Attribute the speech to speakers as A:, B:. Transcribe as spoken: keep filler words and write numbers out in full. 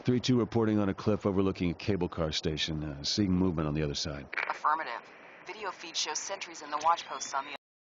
A: three two reporting on a cliff overlooking a cable car station. Uh, seeing movement on the other side.
B: Affirmative. Video feed shows sentries in the watch posts on the